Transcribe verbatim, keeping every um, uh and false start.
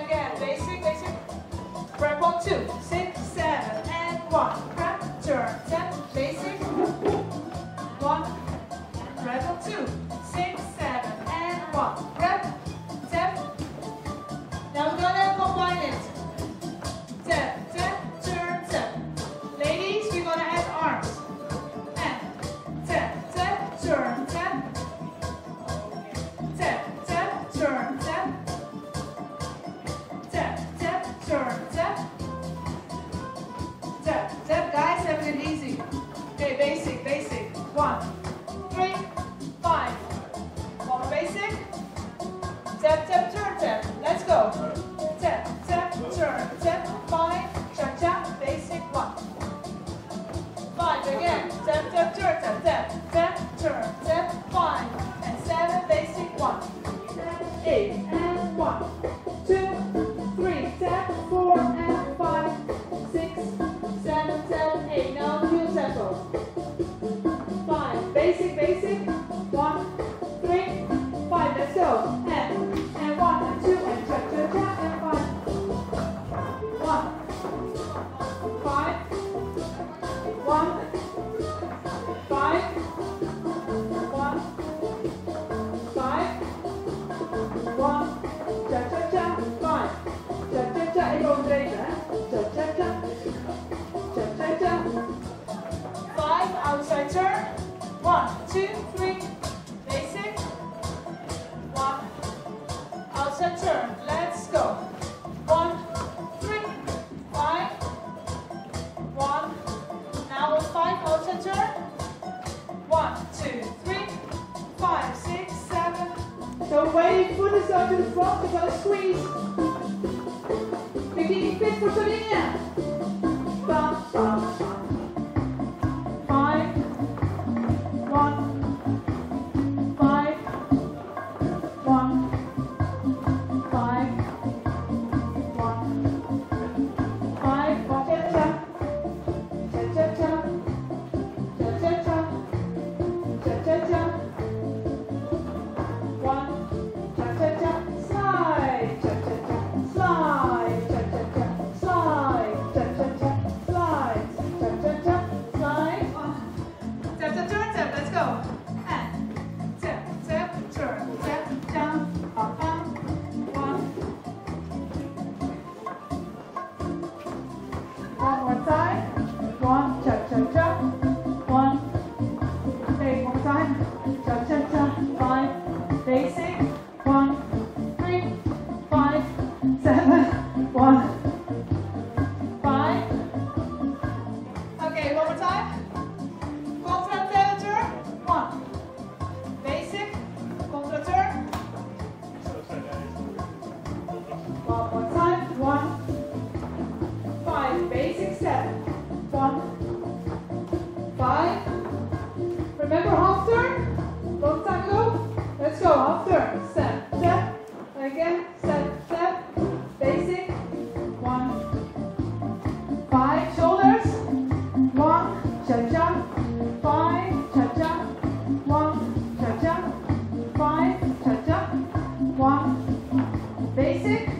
again. Basic, basic. Rebel two, six, seven, and one. Prep, turn, step, basic. One. Rebel two, six, seven, and one. Prep, step. Now we're gonna combine it. Step, step, turn, step. Ladies, we're gonna add arms. And step, step, turn, step. Step, step, turn, step. Step, step, turn, step. Step, step, guys, have it easy. Okay, basic, basic. One, three, five. One more basic. Step, step, turn, step. Let's go. Step, step, turn, step. Five, cha-cha, basic, one. Five again. Step, step, turn, step, step, step, turn, step. Five and seven, basic, one. Eight and one. Two, three, step, four and five, six, seven, seven, eight. Now feel tempo. Five, basic, basic. One, three, five. Let's go. And and one and two and cha cha cha and five. One, five, one, five, one, five, one, cha cha cha, five, cha cha cha. Even omdreven, hè? Cha cha cha, cha cha cha. Five outside turn. One, two, three, basic. One, outside turn. Let's go. One, three, five. One. Now with five outside turn. One, two, three, five, six, seven. So when your foot is up to the front, you're gonna squeeze. You're getting fit for Slovenia. Bum, bum, bum. Five. One. Five. One. Five. One. Five. One. Cha-cha. Cha-cha-cha. Cha-cha-cha. Cha-cha-cha. One. Cha-cha-cha. Slide. Cha-cha-cha. Slide. Cha-cha-cha. Slide. Cha-cha-cha. Slide. Cha-cha-cha. Slide. Step, step, turn, step. Let's go. And step, step, turn, step, down, up, down. One. One more time. One, cha, cha, cha. One. Okay, one more time. Cha, cha, cha. Five. Basic. One, three, five, seven, one, five. Okay, one more time. Contra turn. One. Basic. Contra turn. One more time. One. Five. Basic step. One. Five. Remember half turn? Long time ago? Let's go. Half turn. Step. Step. Again. Step. Step. Basic. One. Five. Shoulders. One. Cha-cha. Five. Cha-cha. One. Cha-cha. Five. Cha-cha. One. Basic.